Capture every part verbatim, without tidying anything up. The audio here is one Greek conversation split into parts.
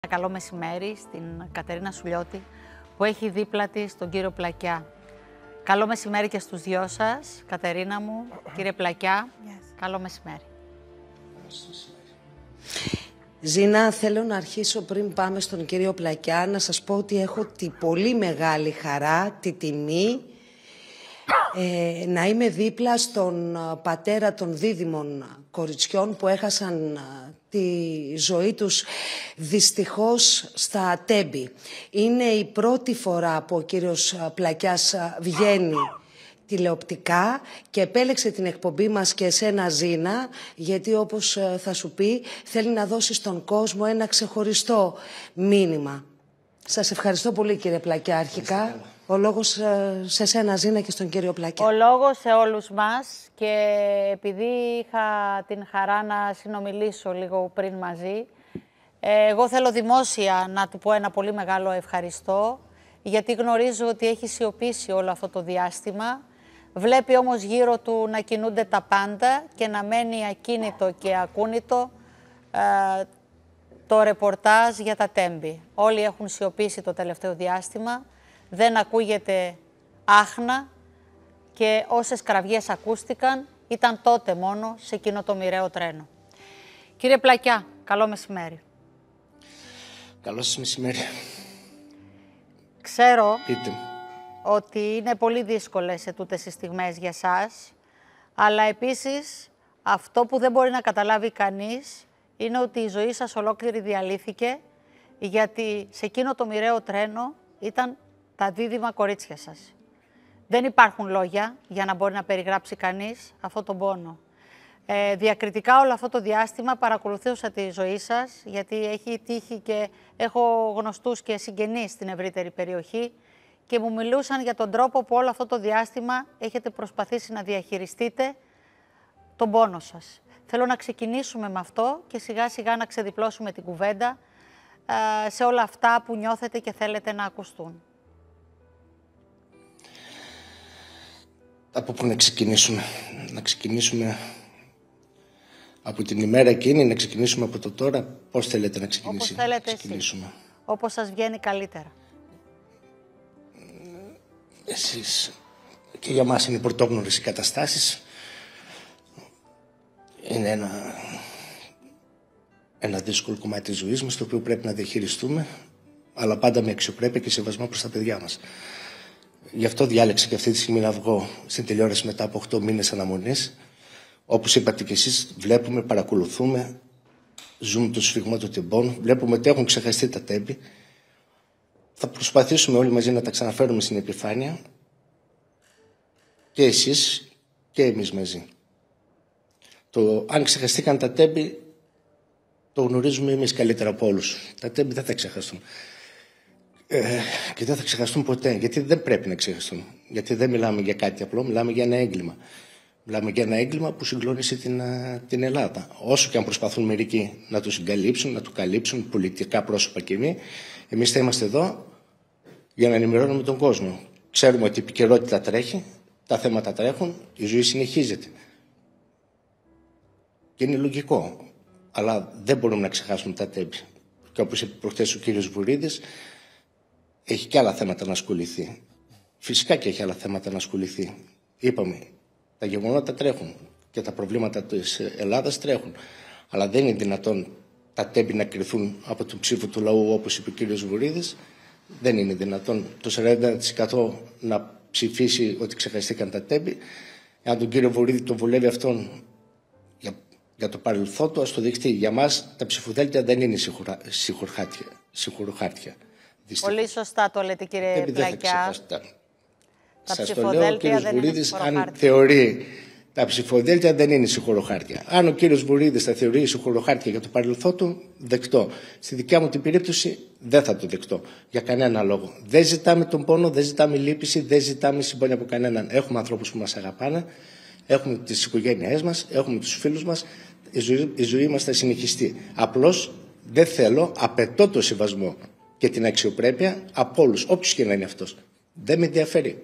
Καλό μεσημέρι στην Κατερίνα Σουλιώτη που έχει δίπλα της τον κύριο Πλακιά. Καλό μεσημέρι και στους δυο σας, Κατερίνα μου, κύριε Πλακιά. Yes. Καλό μεσημέρι. Ζήνα, θέλω να αρχίσω πριν πάμε στον κύριο Πλακιά να σας πω ότι έχω τη πολύ μεγάλη χαρά, τη τιμή ε, να είμαι δίπλα στον πατέρα των δίδυμων κοριτσιών που έχασαν τη ζωή τους δυστυχώς στα Τέμπη. Είναι η πρώτη φορά που ο κύριος Πλακιάς βγαίνει τηλεοπτικά και επέλεξε την εκπομπή μας και εσένα, Ζήνα, γιατί όπως θα σου πει θέλει να δώσει στον κόσμο ένα ξεχωριστό μήνυμα. Σας ευχαριστώ πολύ, κύριε Πλακιά, αρχικά. Ο λόγος σε σένα, Ζήνα, και στον κύριο Πλακιά. Ο λόγος σε όλους μας, και επειδή είχα την χαρά να συνομιλήσω λίγο πριν μαζί, εγώ θέλω δημόσια να του πω ένα πολύ μεγάλο ευχαριστώ, γιατί γνωρίζω ότι έχει σιωπήσει όλο αυτό το διάστημα. Βλέπει όμως γύρω του να κινούνται τα πάντα και να μένει ακίνητο και ακούνητο ε, το ρεπορτάζ για τα Τέμπη. Όλοι έχουν σιωπήσει το τελευταίο διάστημα, δεν ακούγεται άχνα και όσες κραυγές ακούστηκαν ήταν τότε μόνο σε εκείνο το μοιραίο τρένο. Κύριε Πλακιά, καλό μεσημέρι. Καλό σας μεσημέρι. Ξέρω Πείτε. ότι είναι πολύ δύσκολες σε τούτες τις στιγμές για σας, αλλά επίσης αυτό που δεν μπορεί να καταλάβει κανείς είναι ότι η ζωή σας ολόκληρη διαλύθηκε, γιατί σε εκείνο το μοιραίο τρένο ήταν τα δίδυμα κορίτσια σας. Δεν υπάρχουν λόγια για να μπορεί να περιγράψει κανείς αυτό τον πόνο. Ε, διακριτικά όλο αυτό το διάστημα παρακολουθούσα τη ζωή σας, γιατί έχει τύχει και έχω γνωστούς και συγγενείς στην ευρύτερη περιοχή και μου μιλούσαν για τον τρόπο που όλο αυτό το διάστημα έχετε προσπαθήσει να διαχειριστείτε τον πόνο σας. Θέλω να ξεκινήσουμε με αυτό και σιγά σιγά να ξεδιπλώσουμε την κουβέντα ε, σε όλα αυτά που νιώθετε και θέλετε να ακουστούν. Από πού να ξεκινήσουμε. Να ξεκινήσουμε από την ημέρα εκείνη, να ξεκινήσουμε από το τώρα. Πώς θέλετε να ξεκινήσουμε. Όπως θέλετε εσείς. Όπως σας βγαίνει καλύτερα. Εσείς. Και για μας είναι πρωτόγνωρες οι καταστάσεις. Είναι ένα, ένα δύσκολο κομμάτι της ζωής μας, το οποίο πρέπει να διαχειριστούμε, αλλά πάντα με αξιοπρέπεια και σεβασμό προς τα παιδιά μας. Γι' αυτό διάλεξα και αυτή τη στιγμή να βγω στην τηλεόραση μετά από οκτώ μήνες αναμονής. Όπως είπατε και εσείς, βλέπουμε, παρακολουθούμε, ζούμε το σφιγμό των τεμπών, βλέπουμε ότι έχουν ξεχαστεί τα Τέμπη. Θα προσπαθήσουμε όλοι μαζί να τα ξαναφέρουμε στην επιφάνεια, και εσείς και εμείς μαζί. Το αν ξεχαστήκαν τα Τέμπη το γνωρίζουμε εμείς καλύτερα από όλους. Τα Τέμπη δεν θα ξεχαστούν. Ε, και δεν θα ξεχαστούν ποτέ, γιατί δεν πρέπει να ξεχαστούν. Γιατί δεν μιλάμε για κάτι απλό, μιλάμε για ένα έγκλημα. Μιλάμε για ένα έγκλημα που συγκλώνησε την, την Ελλάδα. Όσο και αν προσπαθούν μερικοί να το συγκαλύψουν, να το καλύψουν, πολιτικά πρόσωπα και εμείς, εμείς θα είμαστε εδώ για να ενημερώνουμε τον κόσμο. Ξέρουμε ότι η επικαιρότητα τρέχει, τα θέματα τρέχουν, η ζωή συνεχίζεται. Και είναι λογικό. Αλλά δεν μπορούμε να ξεχάσουμε τα Τέμπη. Και όπως είπε προχθές ο κύριος Βουρίδης, έχει και άλλα θέματα να ασχοληθεί. Φυσικά και έχει άλλα θέματα να ασχοληθεί. Είπαμε, τα γεγονότα τρέχουν και τα προβλήματα της Ελλάδας τρέχουν. Αλλά δεν είναι δυνατόν τα Τέμπη να κρυθούν από τον ψήφο του λαού, όπως είπε ο κύριος Βουρίδης. Δεν είναι δυνατόν το σαράντα τοις εκατό να ψηφίσει ότι ξεχαστήκαν τα Τέμπη. Αν τον κύριο Βουρίδη τον βολεύει αυτόν για, για το παρελθόν του, ας το δείχνει. Για μας τα ψηφοδέλτια δεν είναι σιγουροχάρτια. Πολύ σωστά το λέτε, κύριε Πλακιά. Τα Σας το λέω, ο κύριος Βουρίδης, αν θεωρεί τα ψηφοδέλτια δεν είναι συγχωροχάρτια. Αν ο κύριος Βουρίδης θα θεωρεί συγχωροχάρτια για το παρελθόν του, δεκτό. Στη δικιά μου την περίπτωση δεν θα το δεκτώ. Για κανένα λόγο. Δεν ζητάμε τον πόνο, δεν ζητάμε λύπηση, δεν ζητάμε συμπόνια από κανέναν. Έχουμε ανθρώπους που μας αγαπάνε, έχουμε τις οικογένειές μας, έχουμε τους φίλους μας. Η ζωή, η ζωή μας θα συνεχιστεί. Απλώς δεν θέλω, απαιτώ το σεβασμό και την αξιοπρέπεια από όλους, όποιος και να είναι αυτός. Δεν με ενδιαφέρει.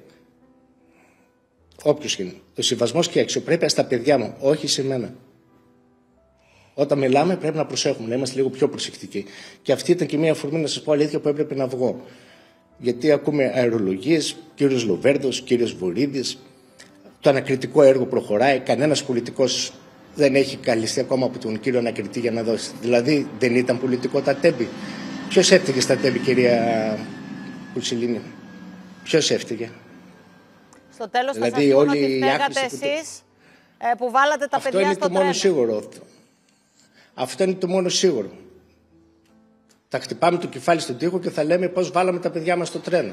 Όποιος και είναι. Ο σεβασμός και η αξιοπρέπεια στα παιδιά μου, όχι σε μένα. Όταν μιλάμε πρέπει να προσέχουμε, να είμαστε λίγο πιο προσεκτικοί. Και αυτή ήταν και μια αφορμή, να σας πω αλήθεια, που έπρεπε να βγω. Γιατί ακούμε αερολογίες, κύριος Λοβέρδος, κύριος Βορίδης, το ανακριτικό έργο προχωράει, κανένας πολιτικός δεν έχει καλυστεί ακόμα από τον κύριο ανακριτή για να δώσει. Δηλαδή δεν ήταν πολιτικό τα τέμπη. Ποιος έφταιγε στα τέμπη, κυρία Κουτσιλίνη? Ποιος έφταιγε? Στο τέλος δηλαδή, θα σας πούν όλοι ότι φταίγατε εσείς που... που βάλατε τα Αυτό παιδιά είναι στο το τρένο. μόνο σίγουρο. Αυτό είναι το μόνο σίγουρο. Θα χτυπάμε το κεφάλι στον τοίχο και θα λέμε πώς βάλαμε τα παιδιά μας στο τρένο.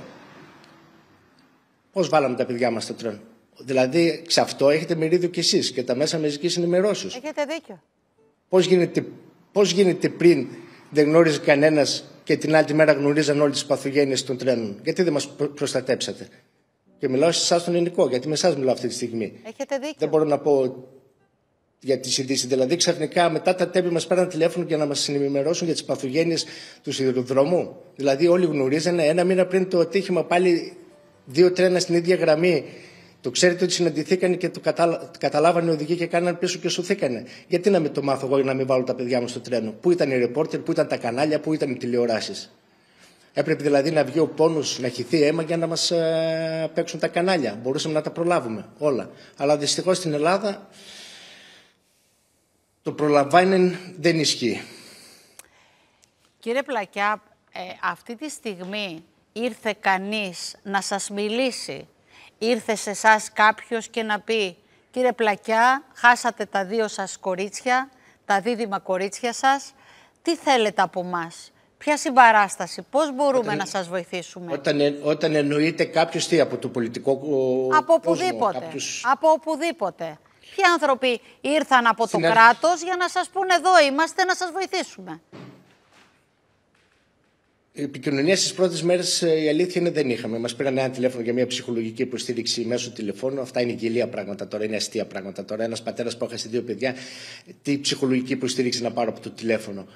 Πώς βάλαμε τα παιδιά μας στο τρένο. Δηλαδή, σε αυτό έχετε μερίδιο κι εσείς και τα μέσα μαζικής ενημερώσεως. Έχετε δίκιο. Πώς γίνεται, πώς γίνεται πριν δεν γνώριζε κανένας και την άλλη μέρα γνωρίζαν όλες τις παθογένειες των τρένων? Γιατί δεν μας προστατέψατε? Και μιλάω σε εσάς τον ελληνικό, γιατί με εσάς μιλάω αυτή τη στιγμή. Έχετε δίκιο. Δεν μπορώ να πω για τις ειδήσεις. Δηλαδή, ξαφνικά μετά τα τέμπη μας πέραν τηλέφωνο για να μας ενημερώσουν για τις παθογένειες του σιδηροδρόμου. Δηλαδή, όλοι γνωρίζανε ένα μήνα πριν το ατύχημα πάλι δύο τρένα στην ίδια γραμμή. Το ξέρετε ότι συναντηθήκανε και το καταλα... καταλάβανε οι οδηγοί και κάνανε πίσω και σωθήκανε. Γιατί να μην το μάθω εγώ για να μην βάλω τα παιδιά μου στο τρένο? Πού ήταν οι ρεπόρτερ, πού ήταν τα κανάλια, πού ήταν οι τηλεοράσεις? Έπρεπε δηλαδή να βγει ο πόνος, να χυθεί αίμα για να μας ε, παίξουν τα κανάλια. Μπορούσαμε να τα προλάβουμε όλα. Αλλά δυστυχώς στην Ελλάδα το προλαμβάνει δεν ισχύει. Κύριε Πλακιά, ε, αυτή τη στιγμή ήρθε κανείς να σας μιλήσει? Ήρθε σε εσάς κάποιος και να πει: κύριε Πλακιά, χάσατε τα δύο σας κορίτσια, τα δίδυμα κορίτσια σας, τι θέλετε από μας? Ποια συμπαράσταση, πώς μπορούμε όταν, να σας βοηθήσουμε? Όταν, όταν εννοείται κάποιος τι, από το πολιτικό από οπουδήποτε, κόσμο, κάποιος... από οπουδήποτε. Ποιοι άνθρωποι ήρθαν από Συνέ... το κράτος για να σας πούνε εδώ είμαστε, να σας βοηθήσουμε? Η επικοινωνία στις πρώτες μέρες, η αλήθεια είναι, δεν είχαμε. Μας πήραν ένα τηλέφωνο για μια ψυχολογική υποστήριξη μέσω τηλεφώνου. Αυτά είναι γελία πράγματα τώρα, είναι αστεία πράγματα τώρα. Ένας πατέρας που έχασε δύο παιδιά, τι ψυχολογική υποστήριξη να πάρω από το τηλέφωνο?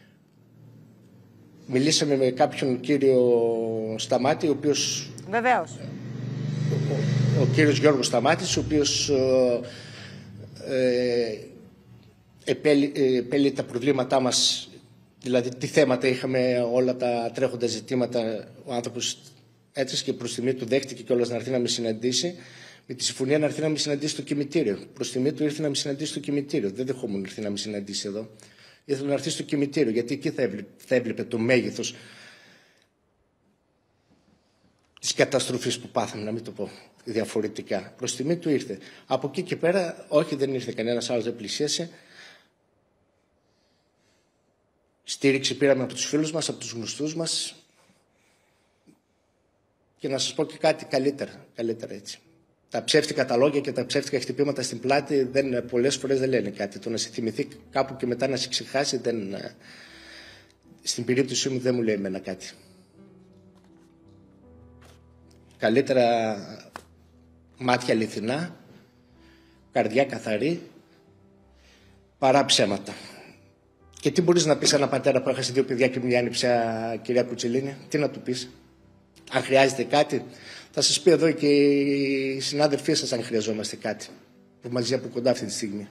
Μιλήσαμε με κάποιον κύριο Σταμάτη, ο οποίος... Βεβαίως. Ο, ο κύριος Γιώργος Σταμάτης, ο οποίος ε, ε, επέλυ, ε, επέλυε τα προβλήματά μας. Δηλαδή, τι θέματα είχαμε, όλα τα τρέχοντα ζητήματα. Ο άνθρωπος έτρεξε και προς τιμή του δέχτηκε κιόλας να έρθει να με συναντήσει. Με τη συμφωνία να έρθει να με συναντήσει στο κημητήριο. Προς τιμή του ήρθε να με συναντήσει στο κημητήριο. Δεν δεχόμουν να έρθει να με συναντήσει εδώ. Ήθελα να έρθει στο κημητήριο, γιατί εκεί θα έβλεπε, θα έβλεπε το μέγεθος της καταστροφής που πάθαμε, να μην το πω διαφορετικά. Προς τιμή του ήρθε. Από εκεί και πέρα, όχι, δεν ήρθε κανένας άλλος, δεν πλησίασε. Στήριξη πήραμε από τους φίλους μας, από τους γνωστούς μας. Και να σας πω και κάτι καλύτερα, καλύτερα έτσι. Τα ψεύτικα τα λόγια και τα ψεύτικα χτυπήματα στην πλάτη δεν, πολλές φορές δεν λένε κάτι. Το να σε θυμηθεί κάπου και μετά να σε ξεχάσει, δεν, στην περίπτωση μου δεν μου λέει εμένα κάτι. Καλύτερα μάτια αληθινά, καρδιά καθαρή, παρά ψέματα. Και τι μπορείς να πεις σε έναν πατέρα που έχασε δύο παιδιά και μια άνιψα, κυρία Κουτσιλίνη? Τι να του πεις? Αν χρειάζεται κάτι, θα σας πει εδώ και οι συνάδελφοί σας αν χρειαζόμαστε κάτι. Που μαζί από κοντά αυτή τη στιγμή.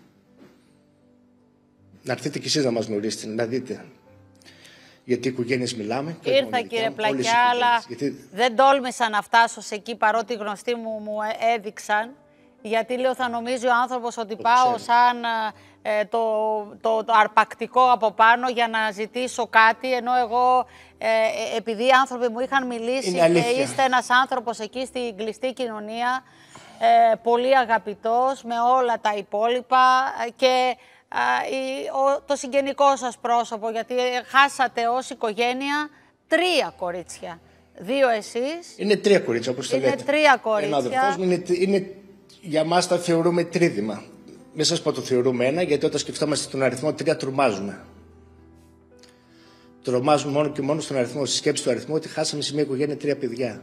Να έρθετε κι εσείς να μας γνωρίσετε, να δείτε. Γιατί οι οικογένειες μιλάμε. Ήρθα κύριε Πλακιά, αλλά γιατί... δεν τόλμησα να φτάσω σε εκεί, παρότι οι γνωστοί μου μου έδειξαν. Γιατί λέω θα νομίζει ο άνθρωπος ότι το πάω ξέρω. σαν ε, το, το, το αρπακτικό από πάνω για να ζητήσω κάτι, ενώ εγώ, ε, επειδή οι άνθρωποι μου είχαν μιλήσει και είστε ένας άνθρωπος εκεί στην κλειστή κοινωνία, ε, πολύ αγαπητός με όλα τα υπόλοιπα και ε, η, ο, το συγγενικό σας πρόσωπο, γιατί χάσατε ως οικογένεια τρία κορίτσια. Δύο εσείς. Είναι τρία κορίτσια, όπως το λέτε. Είναι τρία κορίτσια. Ένα αδερφός μου είναι, είναι, για μας τα θεωρούμε τρίδημα. Μην σας πω το θεωρούμε ένα, γιατί όταν σκεφτόμαστε τον αριθμό τρία τρομάζουμε. Τρομάζουμε μόνο και μόνο στον αριθμό, στη σκέψη του αριθμού, ότι χάσαμε σε μια οικογένεια τρία παιδιά.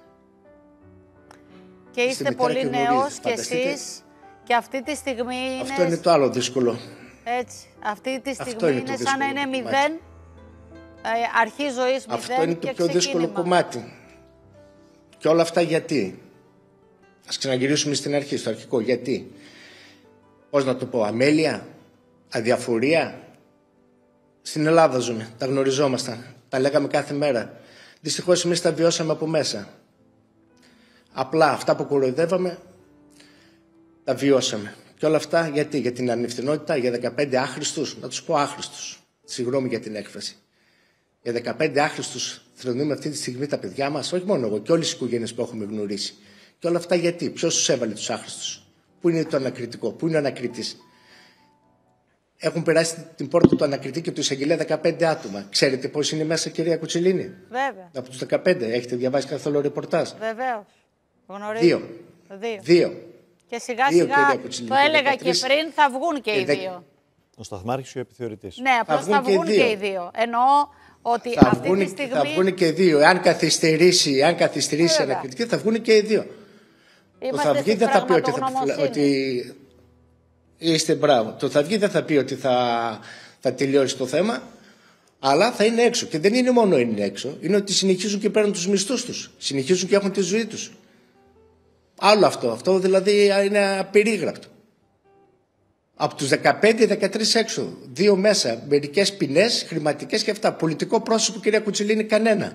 Και είστε πολύ νέος κι εσείς και αυτή τη στιγμή είναι... Αυτό είναι το άλλο δύσκολο. Έτσι, αυτή τη στιγμή είναι, είναι σαν να είναι μηδέν, ε, αρχή ζωής μηδέν. Αυτό είναι το πιο ξεκίνημα. δύσκολο κομμάτι. Και όλα αυτά γιατί? Ας ξαναγυρίσουμε στην αρχή, στο αρχικό. Γιατί? Πώς να το πω, αμέλεια? αδιαφορία. Στην Ελλάδα ζούμε, τα γνωριζόμασταν, τα λέγαμε κάθε μέρα. Δυστυχώς εμείς τα βιώσαμε από μέσα. Απλά αυτά που κοροϊδεύαμε, τα βιώσαμε. Και όλα αυτά γιατί, για την ανευθυνότητα, για δεκαπέντε άχρηστους, να τους πω άχρηστους, συγγνώμη για την έκφραση. Για δεκαπέντε άχρηστους θρηνούμε αυτή τη στιγμή τα παιδιά μας, όχι μόνο εγώ, και όλες οι οικογένειες που έχουμε γνωρίσει. Και όλα αυτά γιατί, ποιος τους έβαλε τους άχρηστους, πού είναι το ανακριτικό, πού είναι ο ανακριτής. Έχουν περάσει την πόρτα του ανακριτή και του εισαγγελέα δεκαπέντε άτομα. Ξέρετε πώς είναι μέσα, κυρία Κουτσιλίνη? Βέβαια. Από τους δεκαπέντε, έχετε διαβάσει καθόλου ρεπορτάζ? Βεβαίως. Γνωρίζω. Δύο. Δύο. Δύο. Και σιγά Δύο, σιγά, Κουτσιλίνη, το έλεγα δεκατρείς, και πριν, θα βγουν και οι δε... δύο. Ο Σταθμάρχης και ο επιθεωρητής. Ναι, απλώς θα βγουν, και, οι δύο. Εννοώ ότι θα αυτή βγουν, τη στιγμή... Θα βγουν και οι δύο. Αν καθυστερήσει, αν καθυστερήσει ανακριτική, θα βγουν και οι δύο. Είμαστε το θα βγει δεν θα πει ότι θα, ότι είστε μπράβο. Το θα βγει δεν θα πει ότι θα, θα τελειώσει το θέμα, αλλά θα είναι έξω. Και δεν είναι μόνο είναι έξω, είναι ότι συνεχίζουν και παίρνουν τους μισθούς τους. Συνεχίζουν και έχουν τη ζωή τους. Άλλο αυτό. Αυτό δηλαδή είναι απερίγραπτο. Από τους δεκαπέντε δεκατρείς έξω. Δύο μέσα. Μερικές ποινές, χρηματικές και αυτά. Πολιτικό πρόσωπο, κυρία Κουτσιλίνη, κανένα.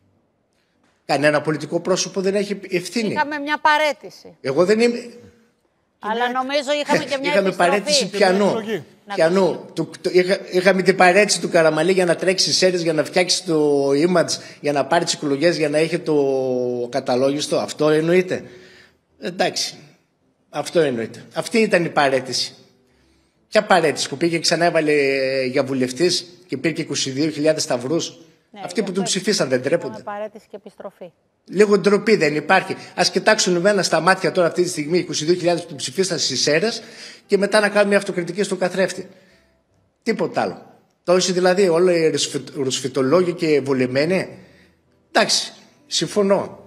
Κανένα πολιτικό πρόσωπο δεν έχει ευθύνη. Είχαμε μια παρέτηση. Εγώ δεν είμαι. Αλλά νομίζω είχαμε και μια Είχαμε επιστροφή. παρέτηση πιανού. πιανού. Του, το, είχα, είχαμε την παρέτηση του Καραμαλή για να τρέξει σέρες, για να φτιάξει το image, για να πάρει τις εκλογές, για να έχει το καταλόγιστο. Αυτό εννοείται. Εντάξει. Αυτό εννοείται. Αυτή ήταν η παρέτηση. Ποια παρέτηση που πήγε και ξανά έβαλε για βουλευτής και πήρε είκοσι δύο χιλιάδες σταυρούς. Ναι, αυτοί που τον ψηφίσαν δεν τρέπονται. Παρέτηση και επιστροφή. Λίγο ντροπή δεν υπάρχει. Ας κοιτάξουν εμένα στα μάτια τώρα αυτή τη στιγμή είκοσι δύο χιλιάδες που τον ψηφίσαν στις ΣΕΡΕΣ και μετά να κάνουν μια αυτοκριτική στο καθρέφτη. Τίποτα άλλο. Τόσοι δηλαδή όλοι οι ρουσφιτολόγοι και βολεμένοι. Εντάξει, συμφωνώ.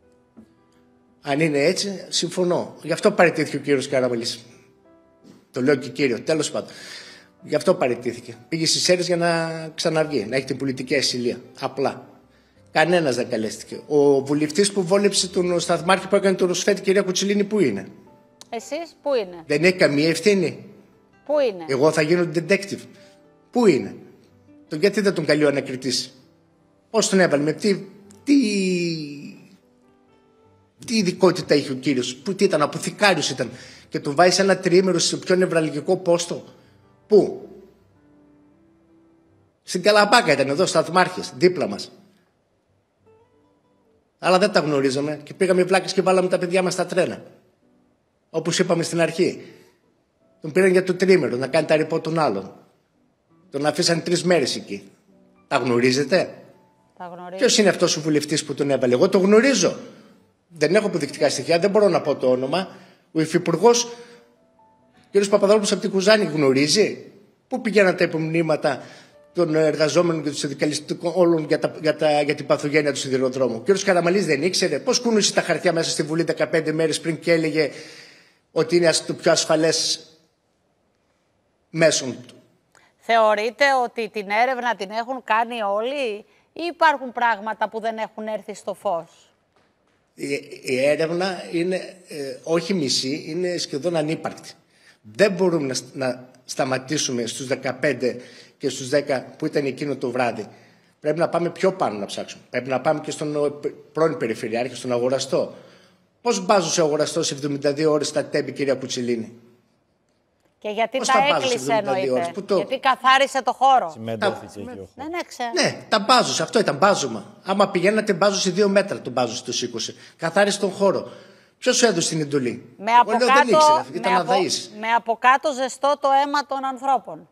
Αν είναι έτσι, συμφωνώ. Γι' αυτό παραιτήθηκε ο κύριος Καραμαλής. Το λέω και κύριο, τέλος πάντων. Γι' αυτό παραιτήθηκε. Πήγε στις ΣΕΡΕΣ για να ξαναβγεί, να έχει την πολιτική ασυλία. Απλά. Κανένας δεν καλέστηκε. Ο βουλευτής που βόλεψε τον Σταθμάρχη που έκανε τον Ρουσφέτη, κυρία Κουτσιλίνη, πού είναι? Εσείς πού είναι? Δεν έχει καμία ευθύνη. Πού είναι? Εγώ θα γίνω detective. Πού είναι? Το γιατί δεν τον καλεί ο ανακριτής? Πώς τον έβαλε? Με τι, τι, τι ειδικότητα είχε ο κύριος? Που τι ήταν? Αποθηκάριος ήταν. Και τον βάζει σε ένα τριήμερο σε πιο νευραλγικό πόστο. Πού? Στην Καλαμπάκα ήταν εδώ, Σταθμάρχης, δίπλα μας. Αλλά δεν τα γνωρίζαμε και πήγαμε βλάκες και βάλαμε τα παιδιά μας στα τρένα. Όπως είπαμε στην αρχή. Τον πήραν για το τρίμερο να κάνει τα ρεπό των άλλων. Τον αφήσαν τρεις μέρες εκεί. Τα γνωρίζετε? Τα γνωρίζω. Ποιος είναι αυτός ο βουλευτής που τον έβαλε? Εγώ το γνωρίζω. Δεν έχω αποδεικτικά στοιχεία, δεν μπορώ να πω το όνομα. Ο υφυπουργός κ. Παπαδόπουλος από την Κουζάνη γνωρίζει? Πού πηγαίναν τα υπομνήματα των εργαζόμενων και των συνδικαλιστικών όλων για, τα, για, τα, για την παθογένεια του σιδηροδρόμου? Ο κ. Καραμαλής δεν ήξερε? Πώς κούνουσε τα χαρτιά μέσα στη Βουλή δεκαπέντε μέρες πριν και έλεγε ότι είναι το πιο ασφαλές μέσον του? Θεωρείτε ότι την έρευνα την έχουν κάνει όλοι ή υπάρχουν πράγματα που δεν έχουν έρθει στο φως? Η, η έρευνα είναι ε, όχι μισή, είναι σχεδόν ανύπαρκτη. Δεν μπορούμε να, να σταματήσουμε στους δεκαπέντε και στους δέκα που ήταν εκείνο το βράδυ. Πρέπει να πάμε πιο πάνω να ψάξουμε. Πρέπει να πάμε και στον πρώην Περιφερειάρχη, στον αγοραστό. Πώς μπάζωσε ο αγοραστός εβδομήντα δύο ώρες στα τέμπη, κυρία Κουτσιλίνη? Και γιατί Πώς τα τα μπάζωσε έκλεισε εβδομήντα δύο εννοείται? Το... Γιατί καθάρισε το χώρο. Συμμετώθηκε εκεί. Ναι, ναι, ξέρω. Ναι, τα μπάζωσε. Αυτό ήταν μπάζωμα. Άμα πηγαίνατε, μπάζωσε δύο μέτρα τον μπάζωσε το σήκωσε. Καθάρισε τον χώρο. Ποιος σου έδωσε την εντολή? Με από, λέω, κάτω, δεν ήξερα, ήταν με, από, με από κάτω ζεστό το αίμα των ανθρώπων.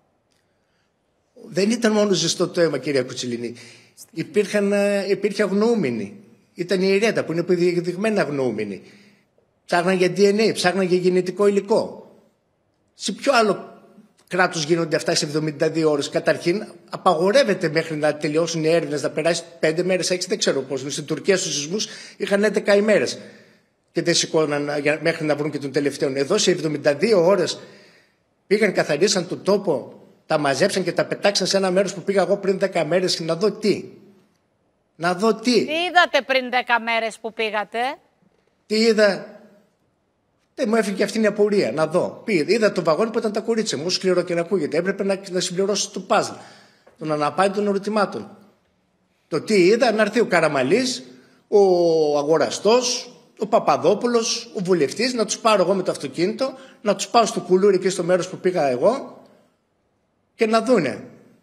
Δεν ήταν μόνο ζεστό το αίμα, κυρία Κουτσιλίνη. Υπήρχαν, υπήρχε αγνοούμενοι. Ήταν η Ιρέτα που είναι επιδειγμένα αγνοούμενοι. Ψάχναν για ντι εν έι, ψάχναν για γενετικό υλικό. Σε ποιο άλλο κράτος γίνονται αυτά σε εβδομήντα δύο ώρες? Καταρχήν, απαγορεύεται μέχρι να τελειώσουν οι έρευνες να περάσει πέντε μέρες, έξι, δεν ξέρω πώς. Στην Τουρκία στους σεισμούς είχαν έντεκα ημέρες και δεν σηκώναν μέχρι να βρουν και τον τελευταίο. Εδώ σε εβδομήντα δύο ώρες πήγαν, καθαρίσαν τον τόπο, τα μαζέψαν και τα πετάξαν σε ένα μέρος που πήγα εγώ πριν δέκα μέρες να δω τι. Να δω τι. Τι είδατε πριν δέκα μέρες που πήγατε? Τι είδα? Δεν μου έφυγε αυτή η απορία να δω. Πήγε, είδα το βαγόνι που ήταν τα κορίτσια μου, όσο σκληρό και να ακούγεται. Έπρεπε να, να συμπληρώσω το παζλ, τον αναπάνη των ερωτημάτων. Το τι είδα, να έρθει ο Καραμαλής, ο αγοραστός, ο Παπαδόπουλος, ο βουλευτής, να τους πάρω εγώ με το αυτοκίνητο, να τους πάω στο Κουλούρι εκεί στο μέρος που πήγα εγώ και να δούνε.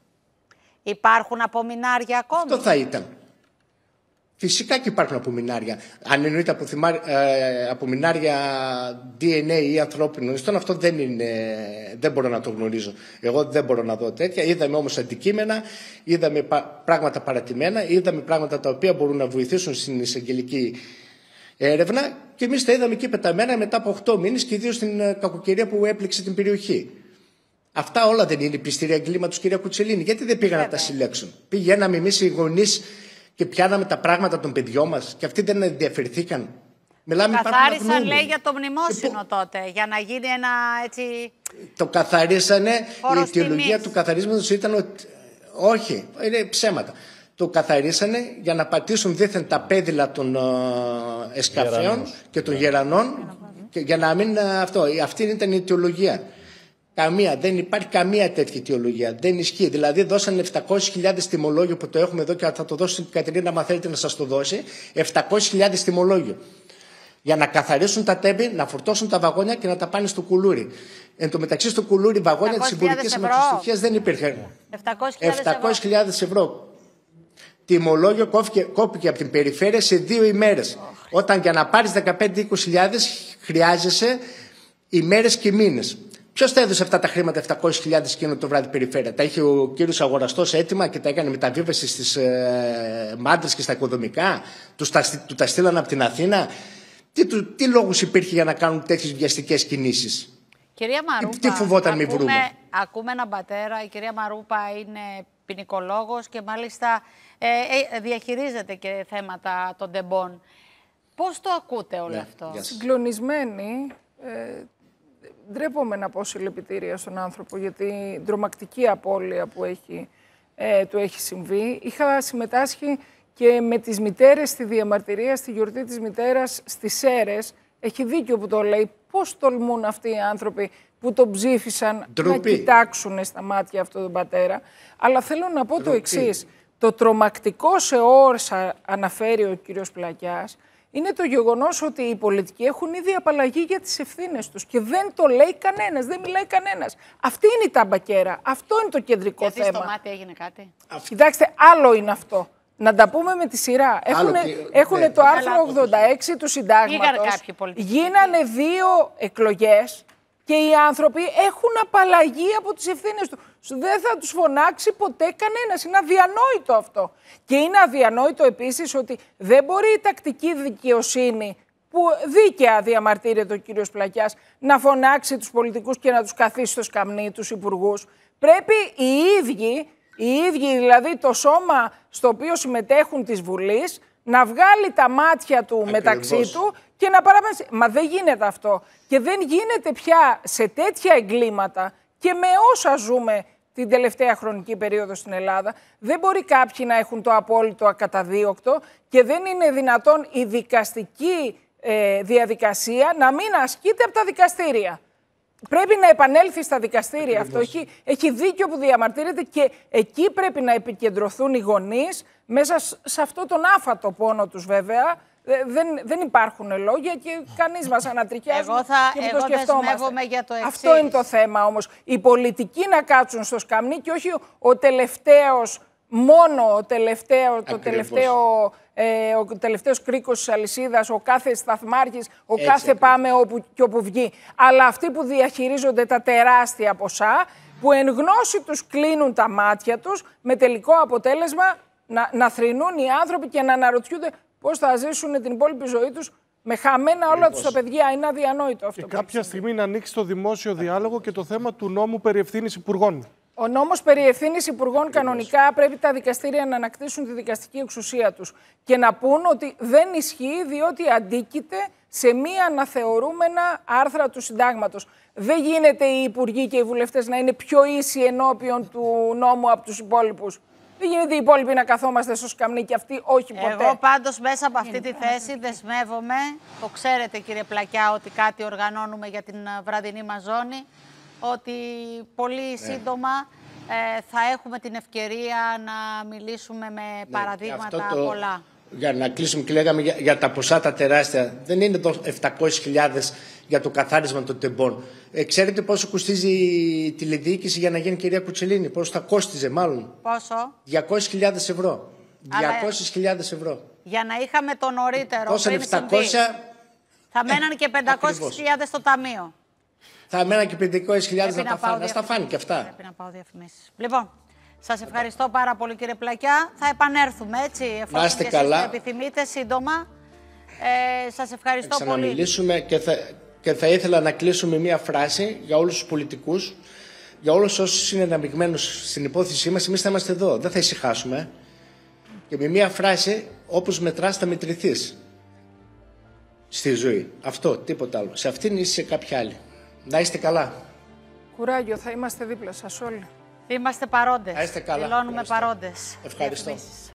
Υπάρχουν απομεινάρια ακόμη? Αυτό θα ήταν. Φυσικά και υπάρχουν απομεινάρια. Αν εννοείται από ε, απομεινάρια ντι εν έι ή ανθρώπινων ιστών, αυτό δεν, είναι, δεν μπορώ να το γνωρίζω. Εγώ δεν μπορώ να δω τέτοια. Είδαμε όμως αντικείμενα, είδαμε πράγματα παρατημένα, είδαμε πράγματα τα οποία μπορούν να βοηθήσουν στην εισαγγελική έρευνα και εμείς τα είδαμε εκεί πεταμένα μετά από οκτώ μήνες και ιδίως στην κακοκαιρία που έπληξε την περιοχή. Αυτά όλα δεν είναι πιστήρια εγκλήματος, κυρία Κουτσελίνη. Γιατί δεν πήγαν να τα συλλέξουν? Πηγαίναμε εμείς οι γονείς και πιάναμε τα πράγματα των παιδιών μας και αυτοί δεν ενδιαφερθήκαν. Μιλάμε, καθάρισαν, λέει, για το μνημόσυνο και... τότε, για να γίνει ένα έτσι... Το καθαρίσανε, η αιτιολογία του καθαρίσματος ήταν ότι... Όχι, είναι ψέματα. Το καθαρίσανε για να πατήσουν δήθεν τα πέδιλα των uh, εσκαφέων Γερανός. και των yeah. γερανών και για να μην... Uh, αυτό. Αυτή ήταν η αιτιολογία. Καμία, δεν υπάρχει καμία τέτοια αιτιολογία. Δεν ισχύει. Δηλαδή, δώσανε επτακόσιες χιλιάδες τιμολόγιο που το έχουμε εδώ και θα το δώσω στην Κατερίνα, αν θέλετε να σας το δώσει. επτακόσιες χιλιάδες τιμολόγιο. Για να καθαρίσουν τα τέμπη, να φορτώσουν τα βαγόνια και να τα πάνε στο Κουλούρι. Εν τω μεταξύ, στο Κουλούρι, βαγόνια τη εμπορική συμμετοχή δεν υπήρχαν. επτακόσιες χιλιάδες ευρώ. Τιμολόγιο κόπηκε, κόπηκε από την περιφέρεια σε δύο ημέρες. Oh. Όταν για να πάρεις δεκαπέντε με είκοσι χιλιάδες χρειάζεσαι ημέρες και μήνες. Ποιος τα έδωσε αυτά τα χρήματα, επτακόσιες χιλιάδες εκείνο το βράδυ περιφέρεια? Τα είχε ο κύριος αγοραστός έτοιμα και τα έκανε μεταβίβαση στις ε, μάντρες και στα οικοδομικά? Τους τα, του τα στείλαν από την Αθήνα? Τι, του, τι λόγους υπήρχε για να κάνουν τέτοιες βιαστικές κινήσεις? Κυρία Μαρούπα, τι, τι φοβόταν ακούμε, μη βρούμε? Ακούμε έναν πατέρα, η κυρία Μαρούπα είναι ποινικολόγος και μάλιστα ε, ε, διαχειρίζεται και θέματα των τεμπών. Πώς το ακούτε όλο ναι, αυτό? Συγκλονισμένη. Ε, ντρέπομαι να πω συλληπιτήρια στον άνθρωπο για την τρομακτική απώλεια που έχει, ε, του έχει συμβεί. Είχα συμμετάσχει και με τις μητέρες στη διαμαρτυρία, στη γιορτή της μητέρας στις Σέρρες. Έχει δίκιο που το λέει. Πώς τολμούν αυτοί οι άνθρωποι που τον ψήφισαν Ντροπή. να κοιτάξουν στα μάτια αυτόν τον πατέρα? Αλλά θέλω να πω Ντροπή. το εξής. Το τρομακτικό σε όσα αναφέρει ο κύριος Πλακιάς είναι το γεγονός ότι οι πολιτικοί έχουν ήδη απαλλαγή για τις ευθύνες τους και δεν το λέει κανένας, δεν μιλάει κανένας. Αυτή είναι η ταμπακέρα. Αυτό είναι το κεντρικό Γιατί θέμα. Γιατί στο μάτι έγινε κάτι? Κοιτάξτε, άλλο είναι αυτό. Να τα πούμε με τη σειρά. Έχουν ναι. το άρθρο ογδόντα έξι του Συντάγματος. Γίνανε δύο εκλογές και οι άνθρωποι έχουν απαλλαγή από τις ευθύνες τους. Δεν θα τους φωνάξει ποτέ κανένας. Είναι αδιανόητο αυτό. Και είναι αδιανόητο επίσης ότι δεν μπορεί η τακτική δικαιοσύνη, που δίκαια διαμαρτύρεται ο κύριος Πλακιάς, να φωνάξει τους πολιτικούς και να τους καθίσει στο σκαμνί, τους υπουργούς. Πρέπει οι ίδιοι, οι ίδιοι δηλαδή το σώμα στο οποίο συμμετέχουν της Βουλής, να βγάλει τα μάτια του Ακριβώς. μεταξύ του και να παραπέμψει. Μα δεν γίνεται αυτό. Και δεν γίνεται πια σε τέτοια εγκλήματα και με όσα ζούμε την τελευταία χρονική περίοδο στην Ελλάδα, δεν μπορεί κάποιοι να έχουν το απόλυτο ακαταδίωκτο και δεν είναι δυνατόν η δικαστική ε, διαδικασία να μην ασκείται από τα δικαστήρια. Πρέπει να επανέλθει στα δικαστήρια αυτό. Έχει, έχει δίκιο που διαμαρτύρεται και εκεί πρέπει να επικεντρωθούν οι γονείς μέσα σε αυτό τον άφατο πόνο τους βέβαια. Δεν, δεν υπάρχουν λόγια και κανείς μας ανατριχιάζει εγώ θα, και εγώ το σκεφτόμαστε. Για το αυτό είναι το θέμα όμως. Οι πολιτικοί να κάτσουν στο σκαμνί και όχι ο τελευταίος, μόνο ο τελευταίο, το τελευταίο, ε, ο τελευταίος κρίκος της αλυσίδας, ο κάθε σταθμάρχης, ο Έτσι, κάθε ακριβώς. πάμε όπου και όπου βγει. Αλλά αυτοί που διαχειρίζονται τα τεράστια ποσά, που εν γνώση τους κλείνουν τα μάτια τους, με τελικό αποτέλεσμα να, να θρηνούν οι άνθρωποι και να αναρωτιούνται πώς θα ζήσουν την υπόλοιπη ζωή τους με χαμένα όλα τους τα παιδιά. Είναι αδιανόητο αυτό. Και κάποια στιγμή να ανοίξει το δημόσιο διάλογο και το θέμα του νόμου περί ευθύνης υπουργών. Ο νόμος περί ευθύνης υπουργών κανονικά πρέπει τα δικαστήρια να ανακτήσουν τη δικαστική εξουσία τους και να πούν ότι δεν ισχύει διότι αντίκειται σε μία αναθεωρούμενα άρθρα του Συντάγματος. Δεν γίνεται οι υπουργοί και οι βουλευτές να είναι πιο ίσοι ενώπιον του νόμου από τους υπόλοιπους. Δεν γίνεται οι υπόλοιποι να καθόμαστε στο σκαμνί και αυτοί όχι ποτέ. Εγώ πάντως μέσα από αυτή τη θέση δεσμεύομαι, το ξέρετε κύριε Πλακιά, ότι κάτι οργανώνουμε για την βραδινή μας ζώνη, ότι πολύ σύντομα ε, θα έχουμε την ευκαιρία να μιλήσουμε με παραδείγματα το... πολλά. Για να κλείσουμε και λέγαμε για, για τα ποσά τα τεράστια. Δεν είναι εδώ επτακόσιες χιλιάδες για το καθάρισμα των τεμπών. Ε, ξέρετε πόσο κοστίζει η τηλεδιοίκηση για να γίνει κυρία Κουτσελίνη? Πόσο θα κόστιζε μάλλον? Πόσο? διακόσιες χιλιάδες ευρώ. Αλλά... διακόσιες χιλιάδες ευρώ. Για να είχαμε το νωρίτερο. Πόσα είναι επτακόσια? Θα μέναν και πεντακόσιες χιλιάδες στο ταμείο. Θα μέναν και πεντακόσιες χιλιάδες να, να τα φάνε. Να τα φάνε και αυτά. Πρέπει να πάω διαφημίσεις. Λοιπόν, σας ευχαριστώ πάρα πολύ κύριε Πλακιά. Θα επανέλθουμε έτσι, εφόσον και εσείς το επιθυμείτε σύντομα. Ε, σας ευχαριστώ πολύ. Θα ξαναμιλήσουμε και θα, και θα ήθελα να κλείσουμε μία φράση για όλους τους πολιτικούς, για όλους όσους είναι αναμειγμένους στην υπόθεσή μας. Εμείς θα είμαστε εδώ, δεν θα ησυχάσουμε. Και με μία φράση, όπως μετράς θα μετρηθείς στη ζωή. Αυτό, τίποτα άλλο. Σε αυτήν είσαι σε κάποια άλλη. Να είστε καλά. Κουράγιο, θα είμαστε δίπλα σας όλοι. Είμαστε παρόντες. Να είστε καλά. Δηλώνουμε παρόντες. Ευχαριστώ.